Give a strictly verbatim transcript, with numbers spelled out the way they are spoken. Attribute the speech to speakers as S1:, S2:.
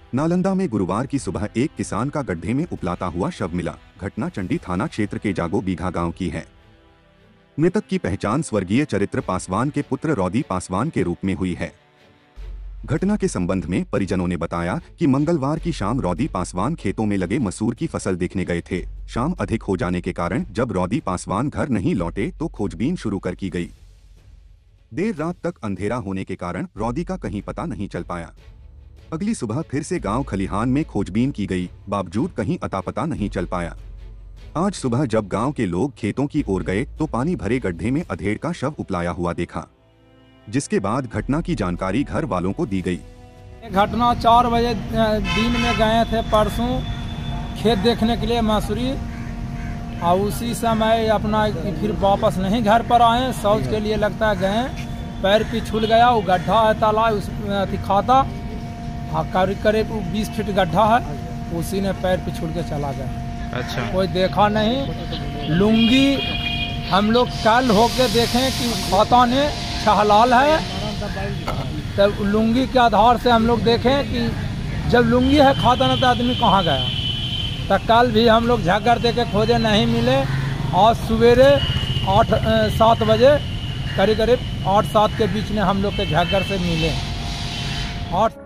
S1: नालंदा में गुरुवार की सुबह एक किसान का गड्ढे में उपलाता हुआ शव मिला। घटना चंडी थाना क्षेत्र के जागो बीघा गांव की है। मृतक की पहचान स्वर्गीय चरित्र पासवान के पुत्र रौदी पासवान के रूप में हुई है। घटना के संबंध में परिजनों ने बताया कि मंगलवार की शाम रौदी पासवान खेतों में लगे मसूर की फसल देखने गए थे। शाम अधिक हो जाने के कारण जब रौदी पासवान घर नहीं लौटे तो खोजबीन शुरू कर की गई। देर रात तक अंधेरा होने के कारण रौदी का कहीं पता नहीं चल पाया। अगली सुबह फिर से गांव खलिहान में खोजबीन की गई, बावजूद कहीं अता पता नहीं चल पाया। आज सुबह जब गांव के लोग खेतों की ओर गए तो पानी भरे गड्ढे में अधेड़ का शव उपलाया हुआ देखा, जिसके बाद घटना की जानकारी घर वालों को दी गई।
S2: घटना चार बजे दिन में गए थे परसों खेत देखने के लिए मसूरी, और उसी समय अपना फिर वापस नहीं घर पर आए। शौच के लिए लगता है गए, पैर पिछुल गया। वो गड्ढा है ताला उस खाता करीब करीब बीस फीट गड्ढा है, उसी ने पैर पिछुल के चला गया।
S3: अच्छा,
S2: कोई देखा नहीं। लुंगी हम लोग कल होके देखें कि खाता ने छहलाल है, तब लुंगी के आधार से हम लोग देखें कि जब लुंगी है खाता ना तो आदमी कहाँ गया। तो कल भी हम लोग झगड़ दे के खोजे, नहीं मिले। आज सवेरे आठ सात बजे करीब करीब आठ सात के बीच में हम लोग के झगड़ से मिले। आठ